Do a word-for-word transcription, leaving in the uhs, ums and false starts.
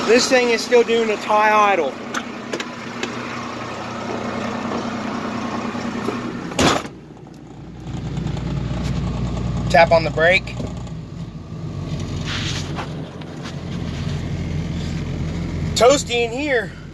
This thing is still doing a tie idle. Tap on the brake. Toasty in here.